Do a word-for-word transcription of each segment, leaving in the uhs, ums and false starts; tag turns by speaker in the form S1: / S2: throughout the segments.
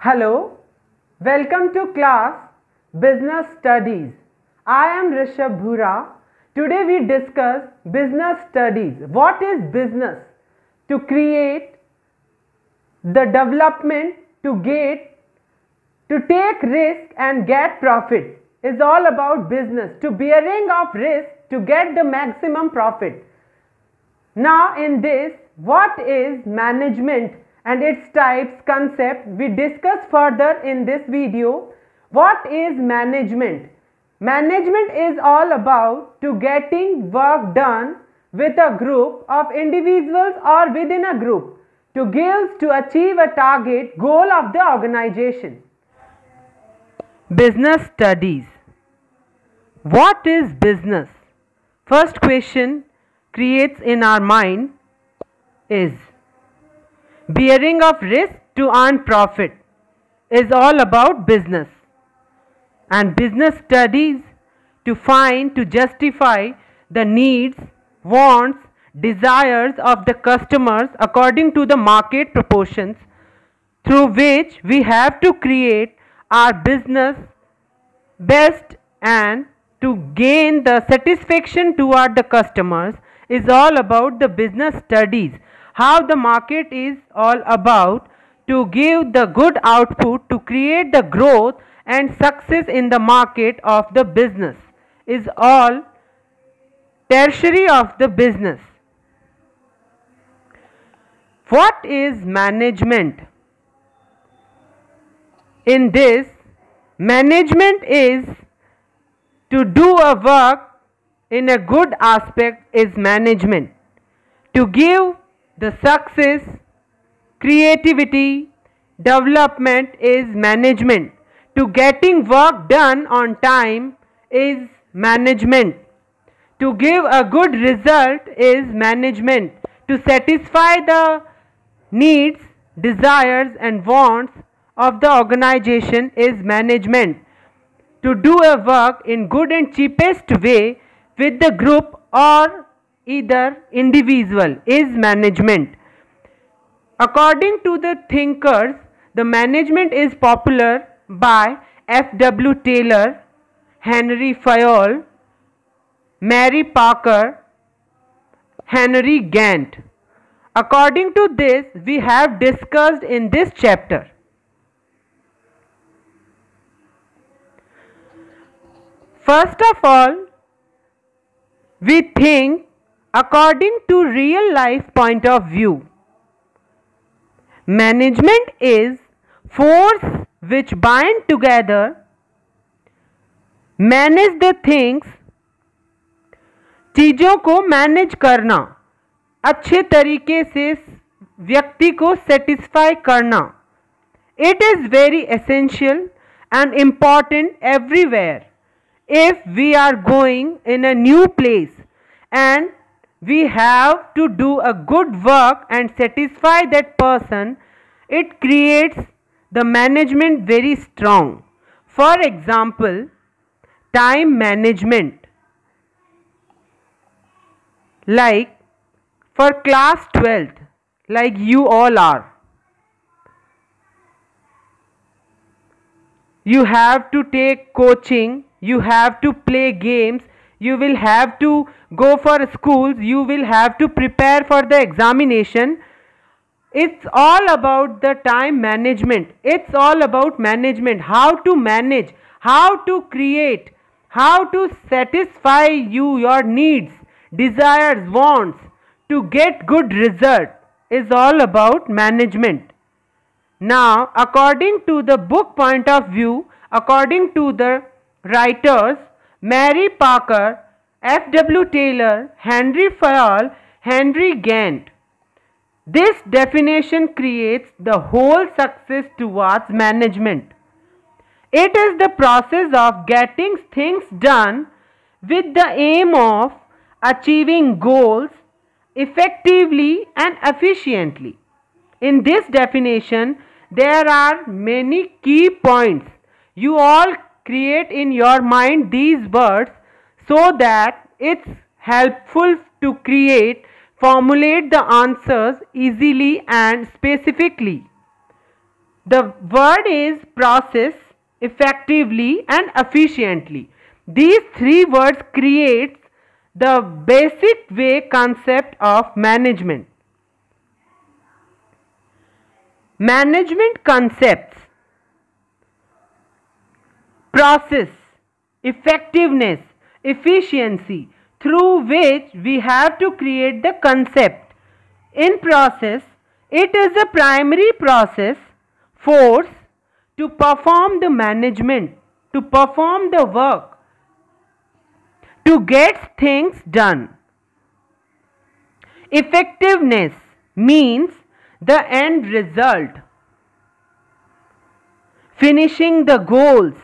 S1: Hello, welcome to class Business Studies. I am Rishabh Bhura. Today we discuss business studies. What is business? To create the development, to get, to take risk and get profit is all about business. To bearing of risk to get the maximum profit. Now in this, what is management and its types, concept we discuss further in this video. What is management? Management is all about to getting work done with a group of individuals or within a group to give to achieve a target goal of the organization. Business studies. What is business? First question creates in our mind is bearing of risk to earn profit is all about business, and business studies to find to justify the needs, wants, desires of the customers according to the market proportions through which we have to create our business best and to gain the satisfaction toward the customers is all about the business studies. How the market is all about to give the good output to create the growth and success in the market of the business is all tertiary of the business. What is management? In this, management is to do a work in a good aspect is management. To give the success, creativity, development is management. To getting work done on time is management. To give a good result is management. To satisfy the needs, desires and wants of the organization is management. To do a work in good and cheapest way with the group or either individual is management. According to the thinkers, the management is popular by F W Taylor, Henry Fayol, Mary Parker, Henry Gantt. According to this, we have discussed in this chapter. First of all, we think according to real life point of view. Management is force which bind together, manage the things, चीज़ों को manage करना, अच्छे तरीके से व्यक्ति को satisfy करना. It is very essential and important everywhere. If we are going in a new place and we have to do a good work and satisfy that person, it creates the management very strong. For example, time management. Like for class twelfth, like you all are. You have to take coaching, you have to play games, you will have to go for schools, you will have to prepare for the examination. It's all about the time management. It's all about management. How to manage, how to create, how to satisfy you your needs, desires, wants to get good result is all about management. Now, according to the book point of view, according to the writers Mary Parker, F W Taylor, Henry Fayol, Henry Gantt, this definition creates the whole success towards management. It is the process of getting things done with the aim of achieving goals effectively and efficiently. In this definition, there are many key points. You all create in your mind these words so that it's helpful to create, formulate the answers easily and specifically. The word is process, effectively and efficiently. These three words create the basic way concept of management. Management concepts: process, effectiveness, efficiency, through which we have to create the concept. In process, it is a primary process force to perform the management, to perform the work, to get things done. Effectiveness means the end result, finishing the goals.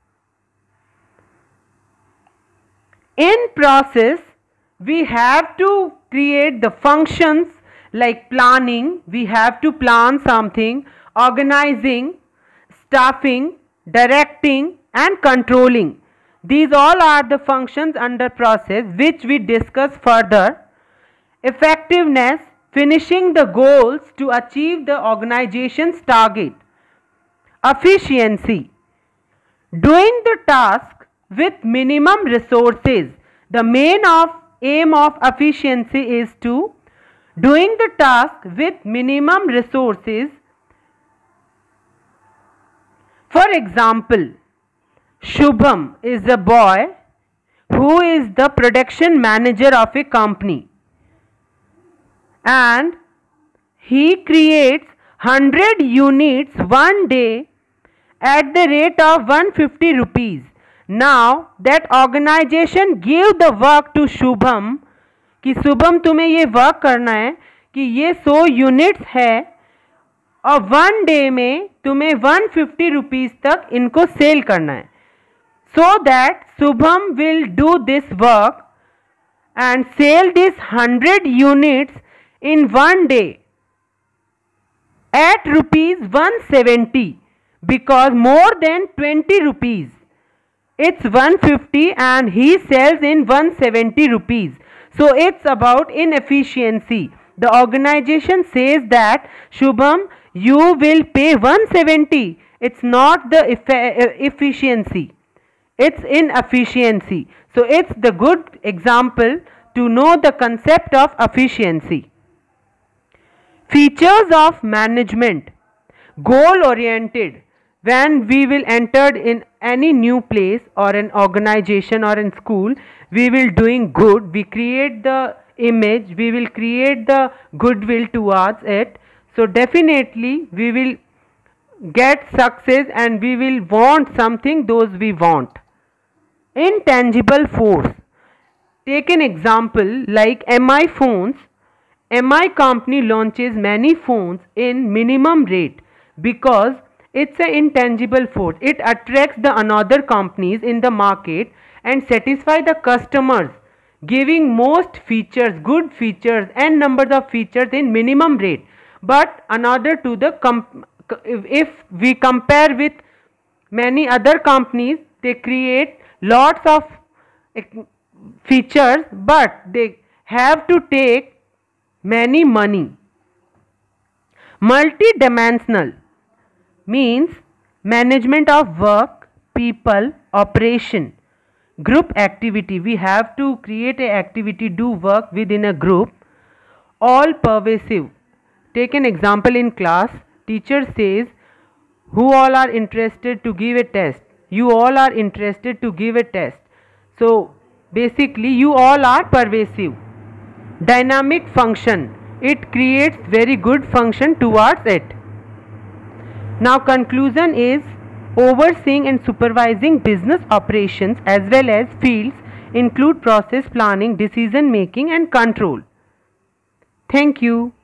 S1: In process, we have to create the functions like planning. We have to plan something, organizing, staffing, directing and controlling. These all are the functions under process which we discuss further. Effectiveness, finishing the goals to achieve the organization's target. Efficiency, doing the task with minimum resources. The main of aim of efficiency is to doing the task with minimum resources. For example, Shubham is a boy who is the production manager of a company, and he creates one hundred units one day at the rate of one hundred fifty rupees. Now that organization gave the work to Shubham कि शुभम तुम्हें ये work करना है कि ये सौ units है और वन डे में तुम्हें वन फिफ्टी रुपीज़ तक इनको सेल करना है. So that Shubham will do this work and sell this one hundred units in one day at rupees one hundred seventy, because more than twenty rupees. It's one hundred fifty and he sells in one hundred seventy rupees. So it's about inefficiency. The organization says that Shubham, you will pay one hundred seventy. It's not the efficiency. It's inefficiency. So it's the good example to know the concept of efficiency. Features of management. Goal oriented. When we will enter in any new place or an organization or in school, we will doing good. We create the image. We will create the goodwill towards it. So definitely we will get success and we will want something those we want. Intangible force. Take an example like M I phones. M I company launches many phones in minimum rate because it's an intangible force. It attracts the another companies in the market and satisfy the customers, giving most features, good features and numbers of features in minimum rate. But another to the comp if we compare with many other companies, they create lots of features but they have to take many money. Multidimensional means management of work, people, operation, group activity. We have to create an activity, do work within a group. All pervasive. Take an example in class. Teacher says, who all are interested to give a test? You all are interested to give a test. So basically you all are pervasive. Dynamic function. It creates very good function towards it. Now conclusion is overseeing and supervising business operations as well as fields include process planning, decision making and control. Thank you.